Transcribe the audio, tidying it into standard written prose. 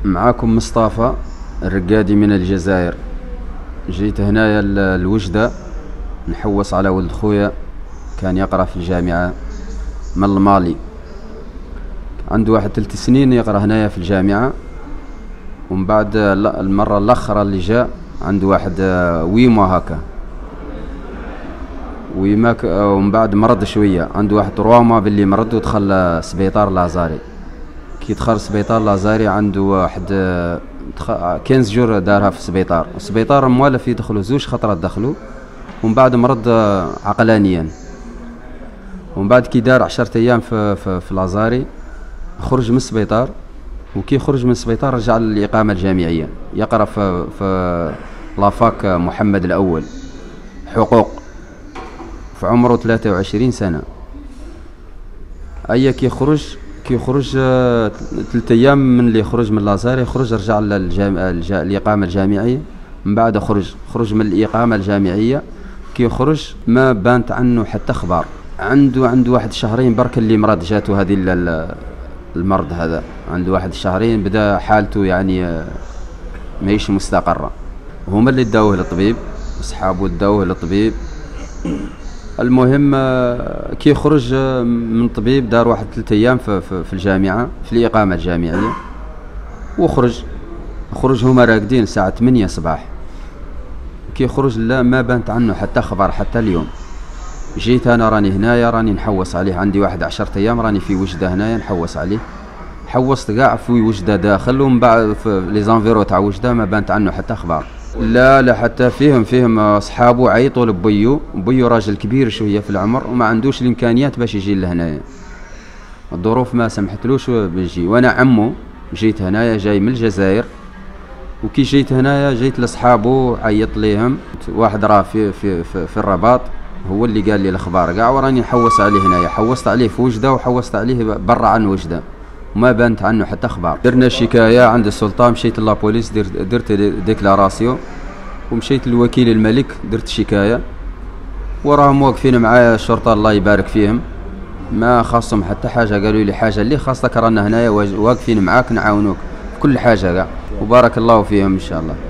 معاكم مصطفى الرقادي من الجزائر. جيت هنايا الوجدة نحوس على ولد خويا كان يقرأ في الجامعة من المالي، عنده واحد 3 سنين يقرأ هنايا في الجامعة. ومن بعد المرة الأخرى اللي جاء عنده واحد 8 mois هكا، ومن بعد مرض شوية، عنده واحد 3 mois باللي مرض ودخل سبيطار لازاري. كي دخل سبيطار لازاري عنده واحد 15 جور دارها في السبيطار، والسبيطار موالف يدخلوا 2 خطرات دخلوا، ومن بعد مرض عقلانيا. ومن بعد كي دار 10 أيام في لازاري خرج من السبيطار، وكي خرج من السبيطار رجع للإقامة الجامعية يقرأ في لافاك محمد الأول حقوق في عمره 23 سنة. أي كي خرج 3 أيام من اللي خرج من لازاري خرج رجع للإقامة الجامعية. من بعد خرج من الإقامة الجامعية، كي خرج ما بانت عنه حتى خبر. عنده واحد 2 شهرين برك اللي مرض جاته هذه المرض هذا، عنده واحد 2 شهرين بدا حالته يعني ماهيش مستقرة. هما اللي داوه للطبيب، اصحابه داوه للطبيب. المهم كي خرج من الطبيب دار واحد 3 أيام في الجامعة في الإقامة الجامعية، خرج هما راقدين الساعة 8 صباح. كي خرج لا ما بانت عنه حتى خبر حتى اليوم. جيت انا راني هنايا راني نحوس عليه، عندي واحد 10 أيام راني في وجدة هنايا نحوس عليه. حوست كاع في وجدة داخل، ومن بعد في لي زانفيرو تاع وجدة ما بانت عنه حتى خبر. لا حتى فيهم اصحابه عيطوا لبيو راجل كبير شويه في العمر وما عندوش الامكانيات باش يجي لهنايا، الظروف ما سمحتلوش بيجي. وانا عمو جيت هنايا جاي من الجزائر، وكي جيت هنايا جيت لاصحابه عيط ليهم. واحد راه في الرباط هو اللي قال لي الاخبار كاع، وراني نحوس عليه هنايا، حوست عليه في وجده وحوست عليه برا عن وجده، وما بانت عنه حتى اخبار. درنا شكايه عند السلطه، مشيت لابوليس درت ديكلاراسيون، ومشيت للوكيل الملك درت شكايه، وراهم واقفين معايا الشرطه الله يبارك فيهم، ما خاصهم حتى حاجه. قالوا لي حاجه اللي خاصك رانا هنايا واقفين معاك نعاونوك في كل حاجه كاع، وبارك الله فيهم ان شاء الله.